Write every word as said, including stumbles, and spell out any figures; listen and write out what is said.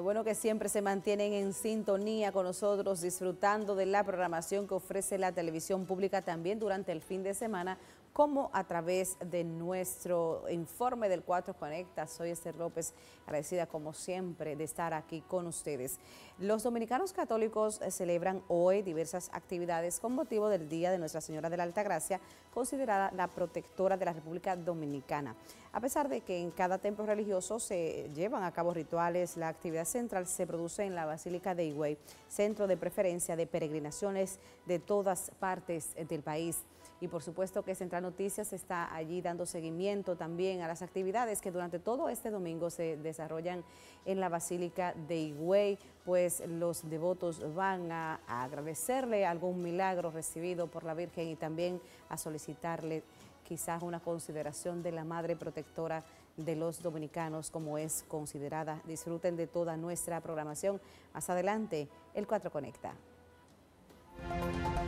bueno que siempre se mantienen en sintonía con nosotros, disfrutando de la programación que ofrece la televisión pública también durante el fin de semana, como a través de nuestro informe del cuatro Conecta. Soy Esther López, agradecida como siempre de estar aquí con ustedes. Los dominicanos católicos celebran hoy diversas actividades con motivo del Día de Nuestra Señora de la Altagracia, considerada la protectora de la República Dominicana. A pesar de que en cada templo religioso se llevan a cabo rituales, la actividad central se produce en la Basílica de Higüey, centro de preferencia de peregrinaciones de todas partes del país. Y por supuesto que Central Noticias está allí dando seguimiento también a las actividades que durante todo este domingo se desarrollan en la Basílica de Higüey, pues los devotos van a, a agradecerle algún milagro recibido por la Virgen y también a solicitarle quizás una consideración de la Madre Protectora de los dominicanos, como es considerada. Disfruten de toda nuestra programación. Más adelante, el cuatro Conecta.